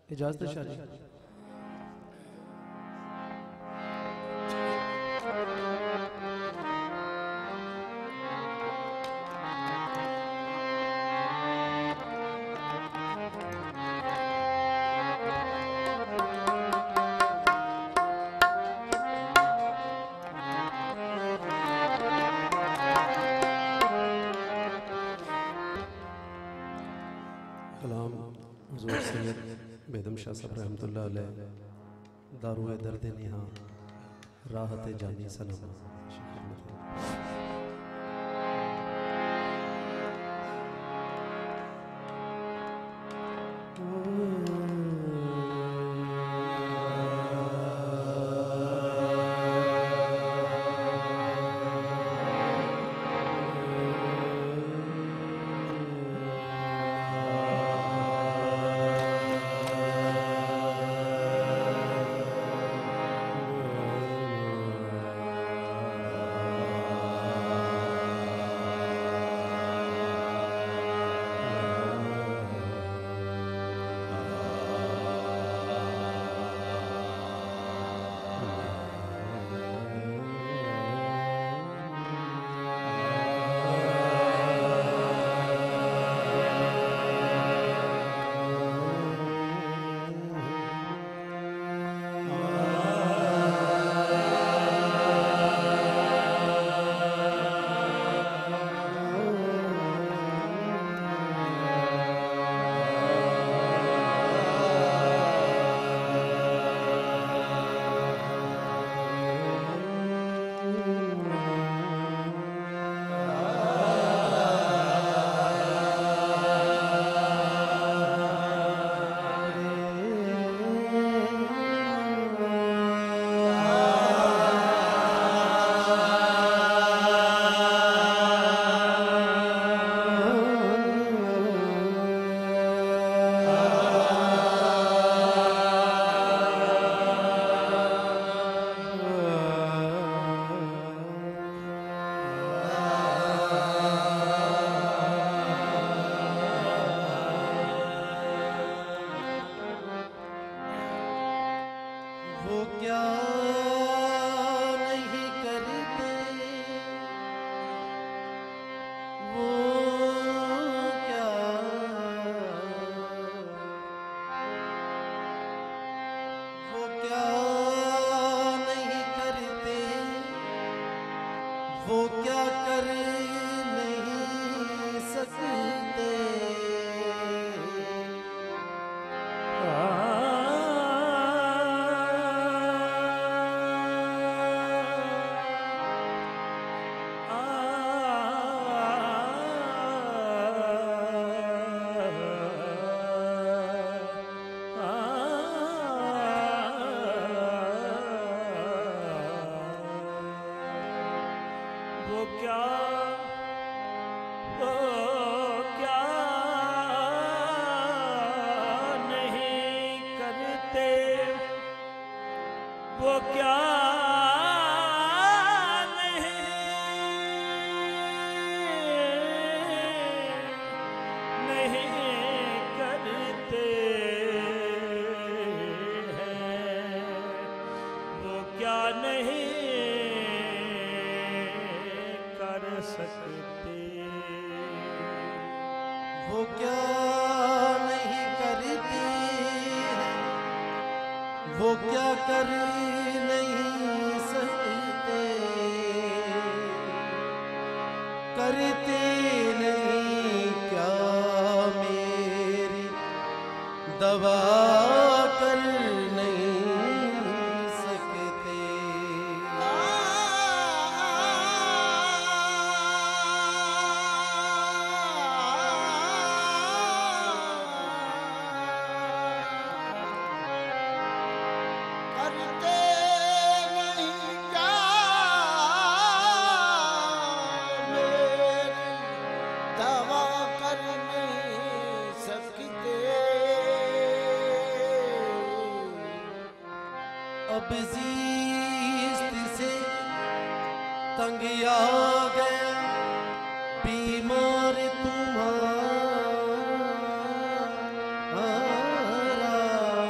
इजाजत है शाह जी। कलाम हुज़ूर सैयद बेदम शाह साहब रहमतुल्लाह अलैह, दारुए दर्द निहा राहत जानी सलामा। तुम्हारा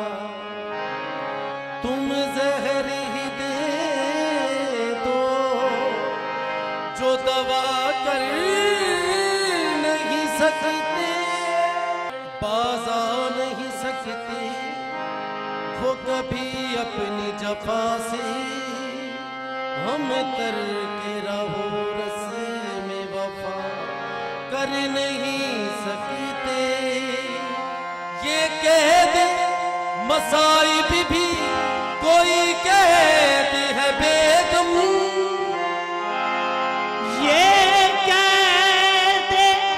तुम जहर ही दे दो जो दवा कर नहीं सकते, बाजा नहीं सकते वो कभी अपनी जफा से, हम तर के रहो रस में वफा कर नहीं सकते। ये कैद मसाइब भी कोई कैद है बेदम, ये कैद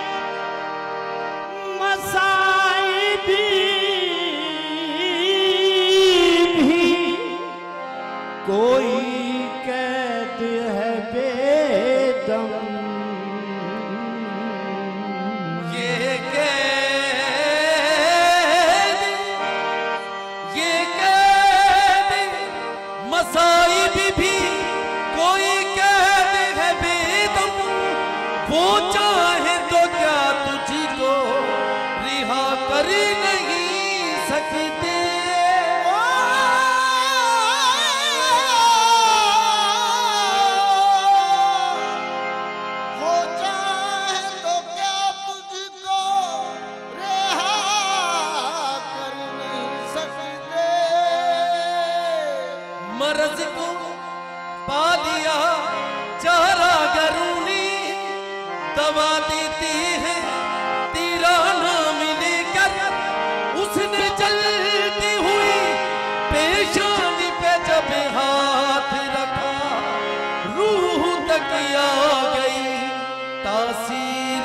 मसाइब भी कोई कैद है बेदम। मसाइब भी कोई कैद है बेदम, वो चाहे तो क्या तुझको रिहा कर नहीं सकते। वो चाहे तो क्या तुझको रिहा कर नहीं सकते। मर्ज को पा लिया चारा गरूनी, दवा देती है तेरा नाम लेकर, उसने चलती हुई पेशानी पे जब हाथ रखा, रूह तक आ गई तासीर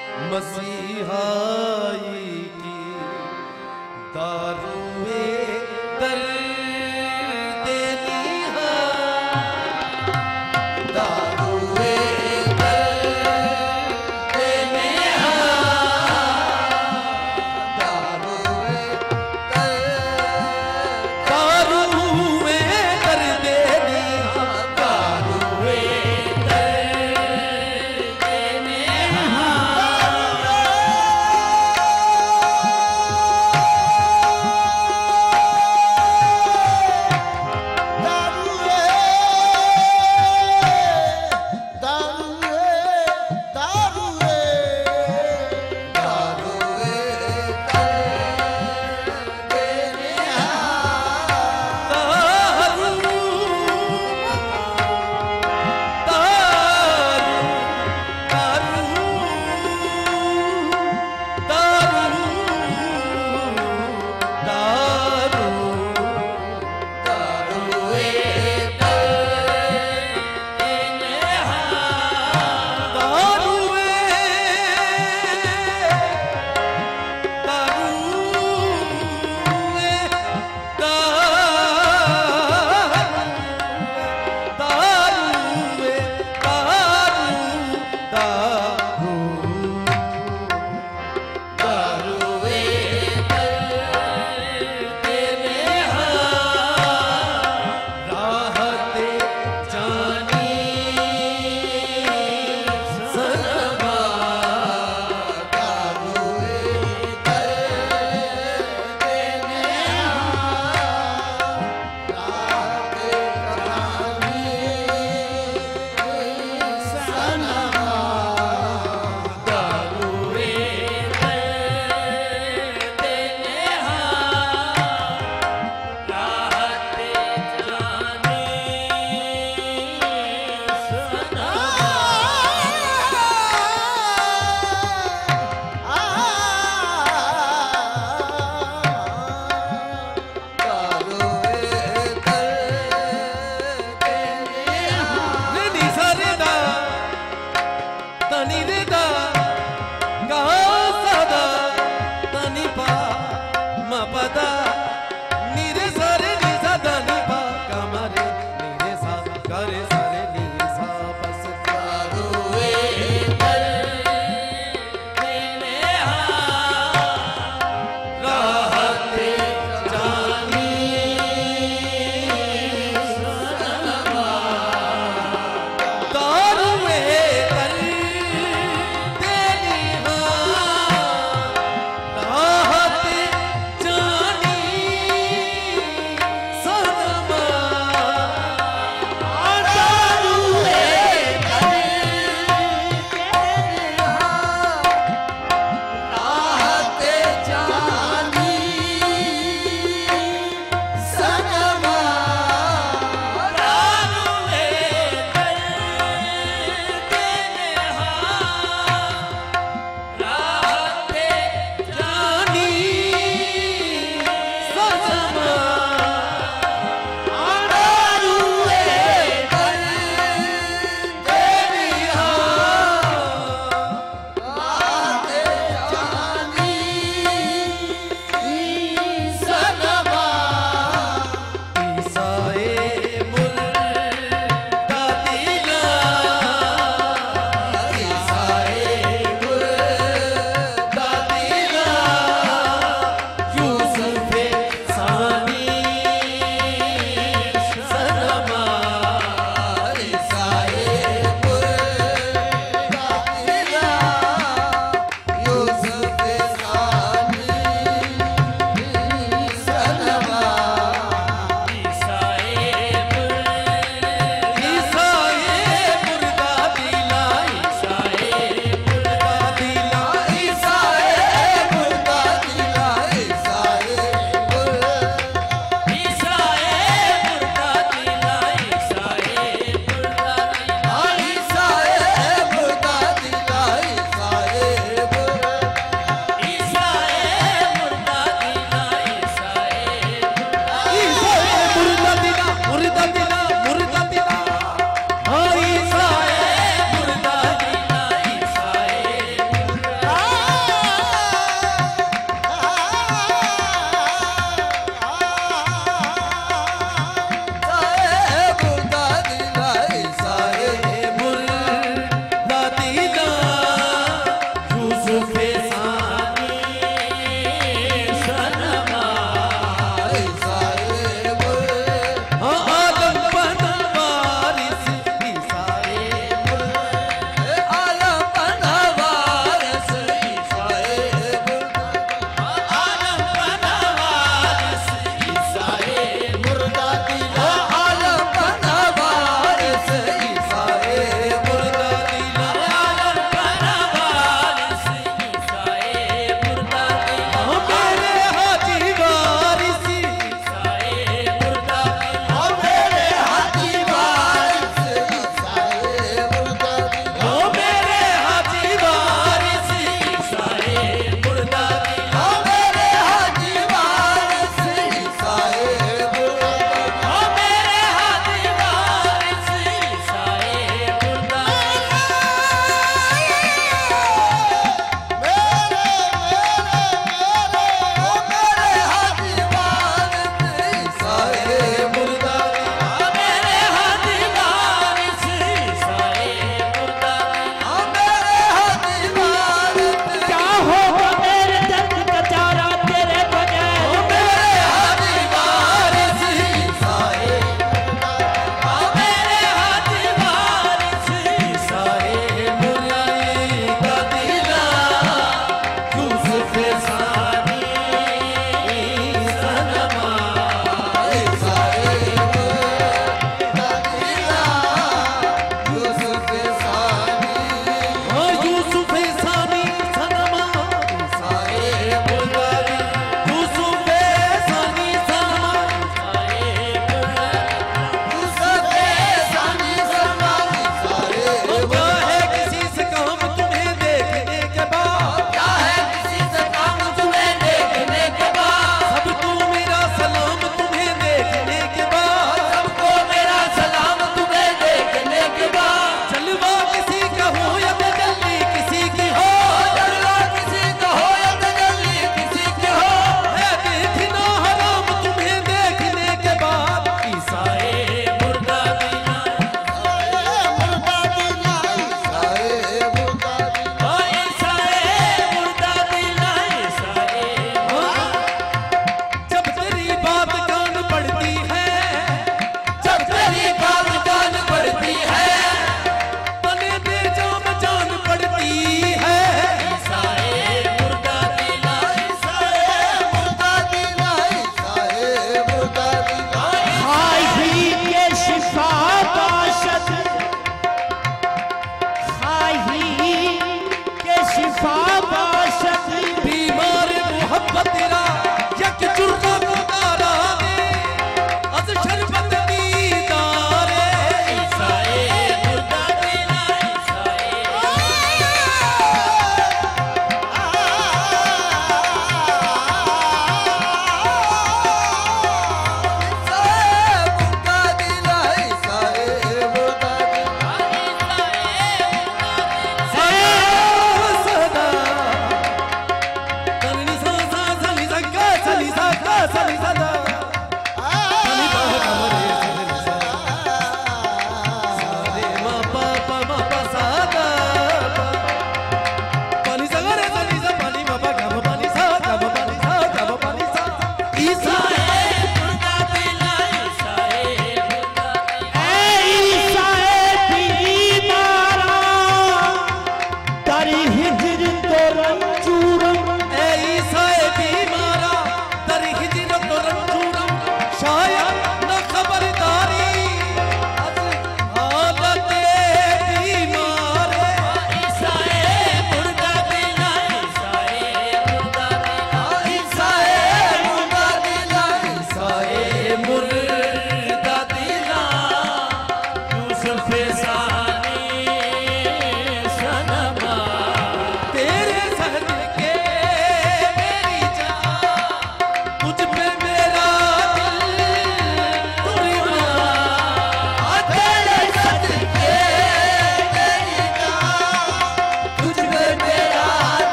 मसीहाई की। दारुए दर्द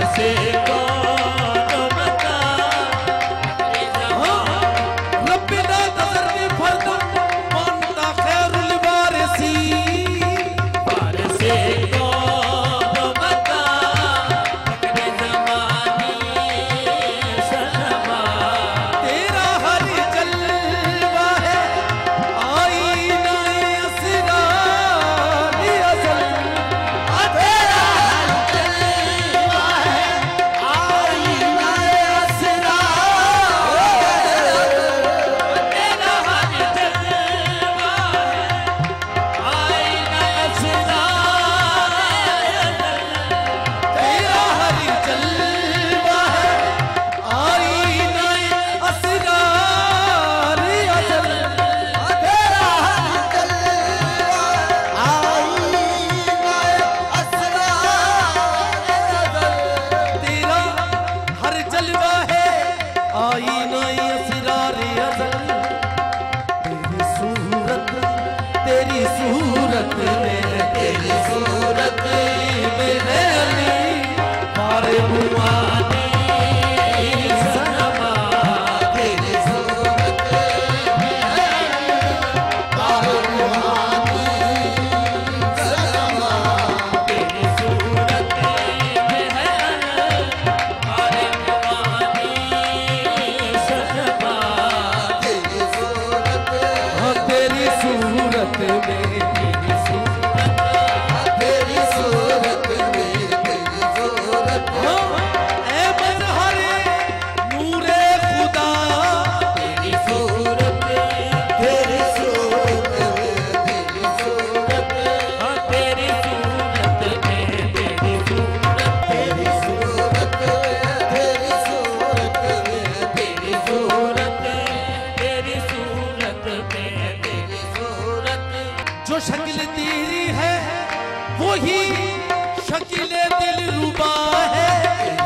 से कौन बता रब्बिना नजरनी फर्दन वंता खैरुल वारिसी से कौन बता जमानी सनमा तेरा हर जलवा है आईना असरार अज़ल तेरा जलवा है आईना असरार तेरा हर जलवा है आईना असरार तेरा हर जलवा है आईना असरार अज़ल तेरा हर जलवा आईना असरार तेरा हर जलवा है आईना असरार अज़ल तेरी सूरत में तेरी सूरत में है अली मारे बुआनी सनमा तेरी सूरत में है बारूहानी सनमा तेरी सूरत में है बारूहानी सनमा तेरी सूरत हाँ तेरी सूरत में तेरी सूरत में तेरी सूरत हाँ ऐ मज़हरे नूरे खुदा तेरी सूरत तेरी सूरत तेरी सूरत हाँ तेरी सूरत में तेरी सूरत तेरी सूरत तेरी सूरत में तेरी सूरत तेरी सूरत में तेरी सूरत जो शक्ल तेरी है वही शक्ल दिलरुबा है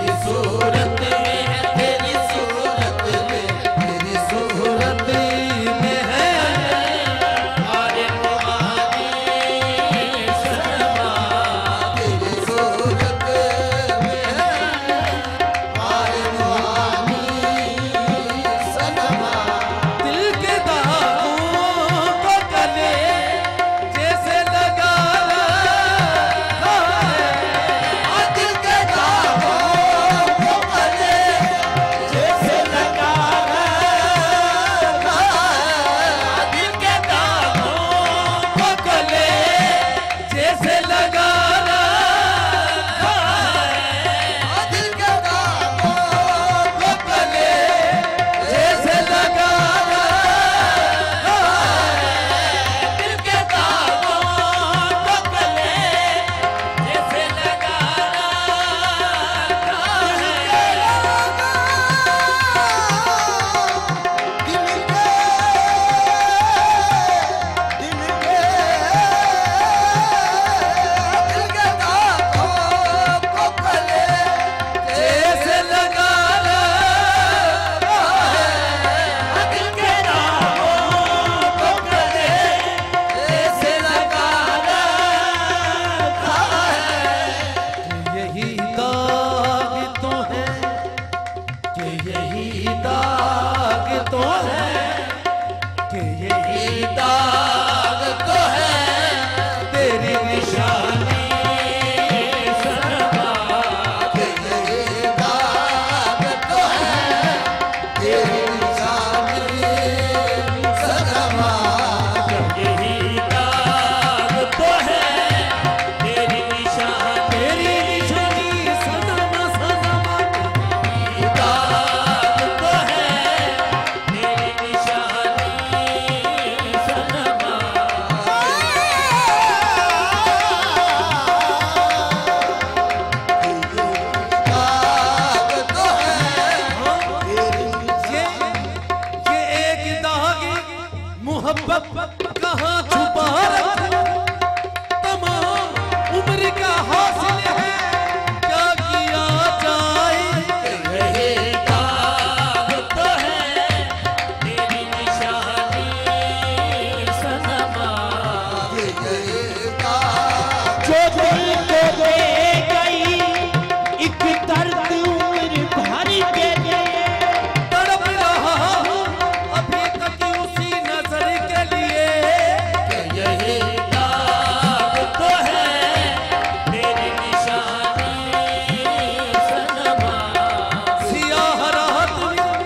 दर्द उम्र भर के लिए तड़प रहा हूँ अभी तक उसी नजर के लिए। यही दाग तो है तेरी निशानी सनमा। सियाह रात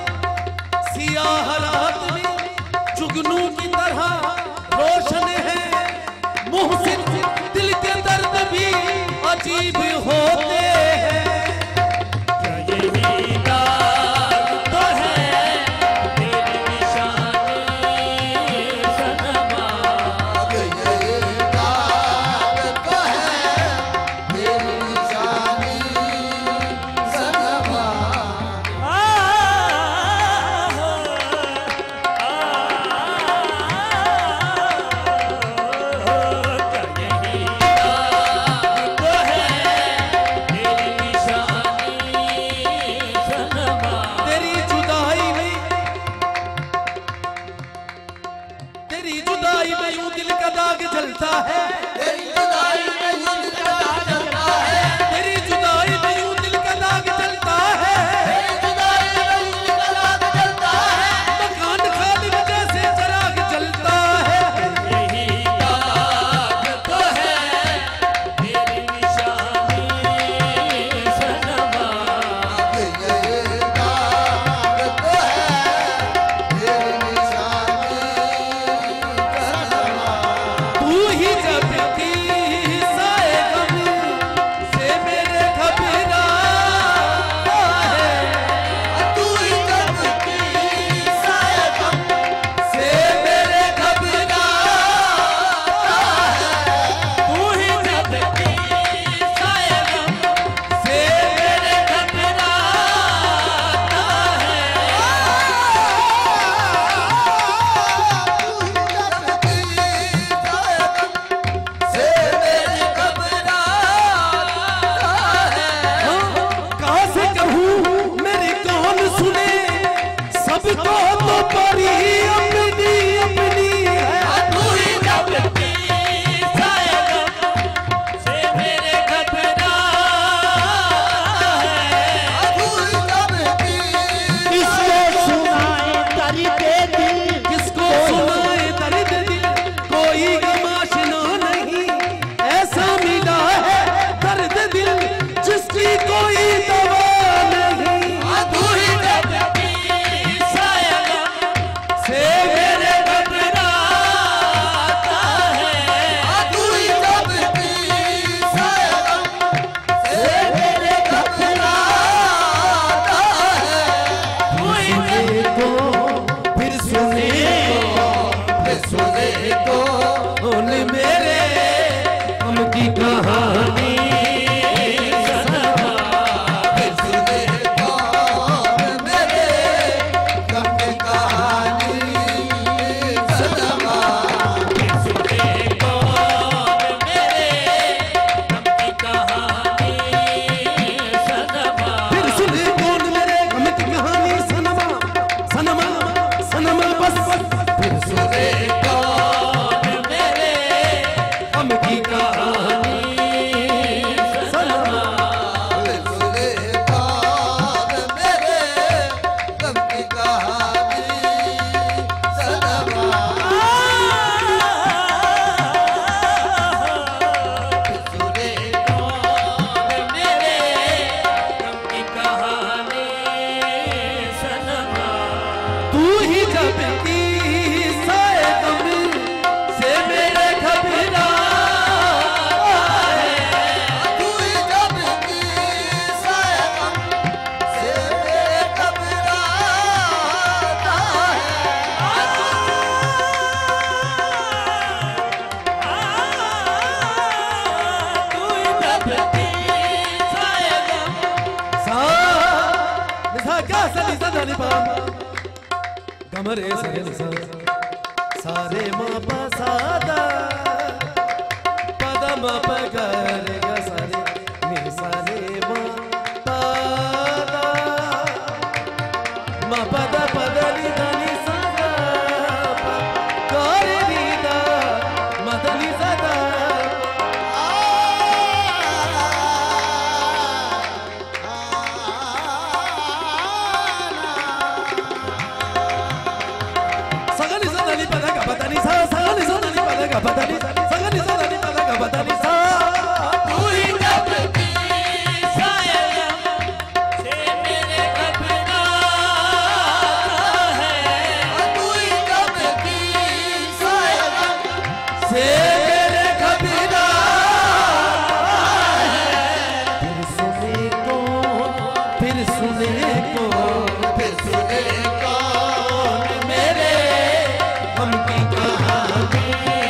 में जुगनू की तरह रोशन है मुहसिन, दिल के दर्द भी अजीब होते हैं। यही दाग तो है तेरी निशानी सनमा। यही दाग तो है तेरी निशानी सनमा। तेरी जुदाई में यूं दिल का दाग जलता है। तेरी जुदाई में यूं दिल का दाग जलता है। तेरी जुदाई में यूं दिल का दाग जलता है। तेरी जुदाई में यूं दिल का दाग जलता है। मकान खाली जैसे चराग जलता है। यही दाग तो है तेरी निशानी सनमा। यही दाग तो है तेरी निशानी सनमा। तू ही जब की साए गम से मेरे घबराता है। तू ही जब की साए गम से मेरे घबराता है। तू ही जब की साए गम से मेरे घबराता है। से मेरी घबराता है। कहाँ से कहूँ मेरी कौन सुने, सबको तो परी अपनी अपनी है। तू ही जब की साए गम से मेरे घबराता है। तू जब की किसको सुनाए दर्द दिल किसको सुनाए दर्द दिल, कोई गमाशना नहीं ऐसा मिला है दर्द दिल जिसकी कोई दवा नहीं। तू ही जब की साए गम से मेरे घबराता है। तू ही जब की साए गम से मेरे घबराता है। तू ही को फिर सुने फिर सुने को उन मेरे हम की कहानी सनमा। फिर सुने को मेरे गम की कहानी सनमा। सुने कौन मेरे गम की कहानी सनमा। फिर सुने कौन मेरे हम की कहानी सनमा सनमा सनमा बस फिर सुने कौन मेरे हम की कहानी सनमा। फिर सुने को मेरे गम की कहानी सनमा। सुने कौन मेरे गम की कहानी सनमा। तू ही जब की साए गम से मेरे घबराता है। तू ही जब की साए गम से मेरे घबराता है। तू जब की साए गम सा निसा क्या सदी सदा निपाम कमरे सरे निसा सारे मा पा सादा पदम पगरे ग सारे नि सारे मा पादा मा पद पद नि दा नि सादा करे नि दा मद नि सादा बदनी सगनी सगनी तगा बदनी सा तू ही जब की सायगम से मेरे घबराता है तू ही जब की सायगम से मेरे घबराता है फिर सुने कौन फिर सुने कौन फिर सुने कौन मेरे हम की कहानी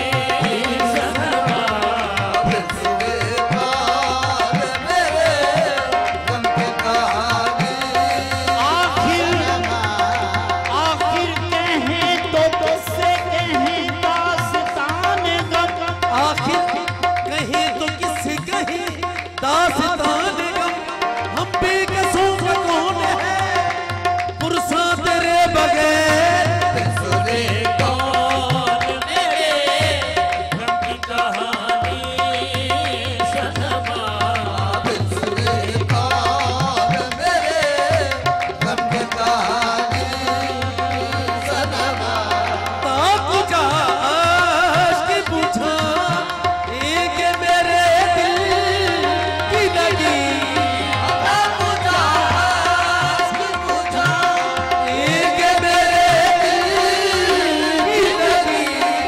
सनमा फिर सुने कौन मेरे गम की कहानी आखिर कहें तो किससे कहें दास्तान गम आखिर कहीं तो किसी कहीं दास्तान गम हम बेकसों का कौन है पुरसा तेरे बगैर फिर सुने कौन मेरे गम की कहानी सनमा फिर सुने कौन मेरे गम की कहानी सनमा ताकू जा आश्क पूछा एक मेरे दिल की लगी एक मेरे दिल की लगी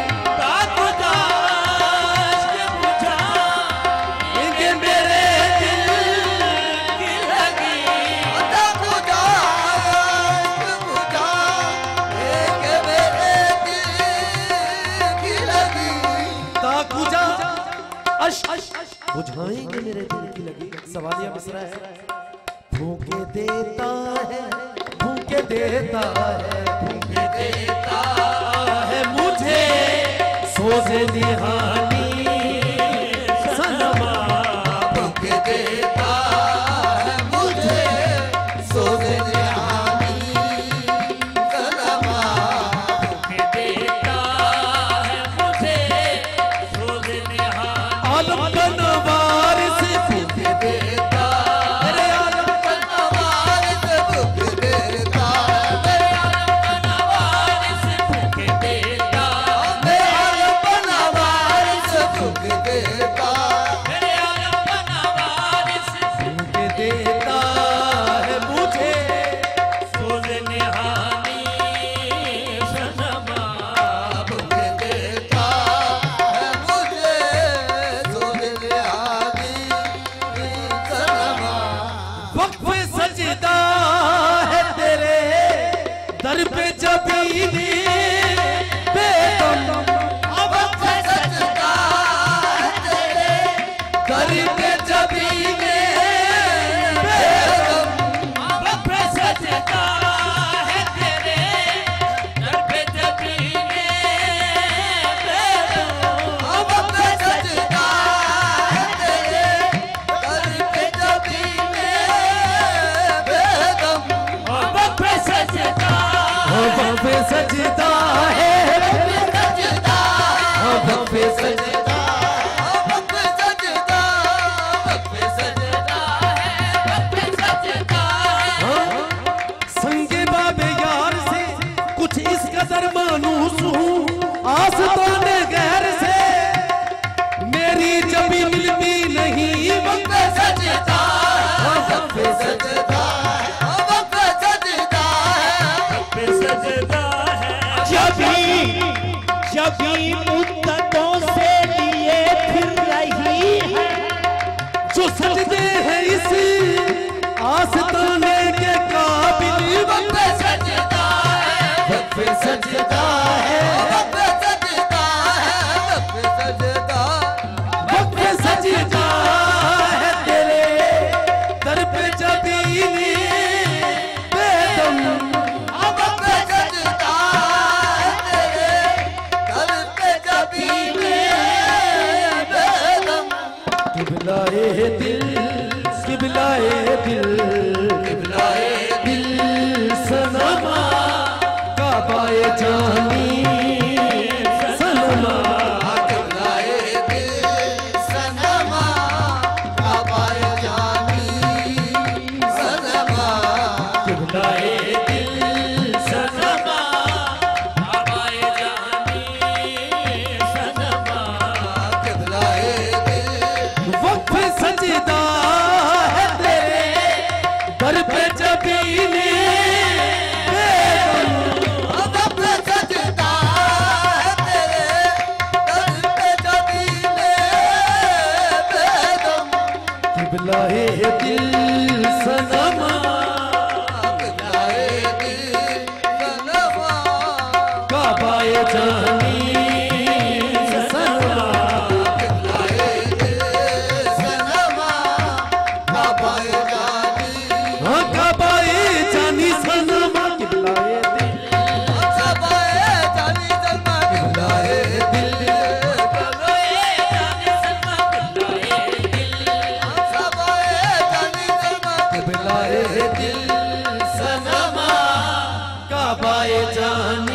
ताकुदाश के पूछा एक मेरे दिल की लगी ताकू जा बुझाएंगे मेरे दिल की लगी सवालिया मिसरा है भूखे देता है भूखे देता है भूखे देता है मुझे सोजे निहानी सनमा के देता है मुझे सोज निहार आलम का नवारिस भूखे देता अरे आलम का नवारिस भूखे देता मेरे आलम का नवारिस भूखे देता भूखे देता है मुझे सोज निहानी सनमा वक्फ सजदा है तेरे दर पे जबीनी बेदम वक्फ सजदा है तेरे दर पे जबीनी बेदम वक्फ सजदा है तेरे दर पे जबीने बेदम वक्फ सजदा है तेरे वक्फ सजदा वक्फ सजदा है वक्फ सजदा संगे बाबे यार से कुछ इस कदर मानूस हूँ आस्ताने गैर से मेरी जबी मिलती नहीं वक्त सजदा वक्त सजदा सजदा है जबी मुद्दतों से लिए फिर रही है जो सजदे हैं इस आस्ताने के काबिल वक्त सजदा वक्त सजदा है वक्त सजदा है तेरे दर पे जबीनी बेदम किबलाए दिल किबलाए दिल सनमा काबाए जानी सनमा किबलाए दिल सनमा आबाए जानी सनमा जबीने अदब पे सजदा है तेरे दर पे जबीने बेदम किबलाए दिल सनमा किबलाए दिल सनमा काबाए जानी सनमा किबलाए दिल सनमा काबाए जानी हाँ काबाए जानी सनमा किबलाए दिल सबाए जानी सनमा किबलाए दिल करोए जाने सलमा किबलाए दिल सबाए जानी सनमा किबलाए दिल सनमा काबाए जानी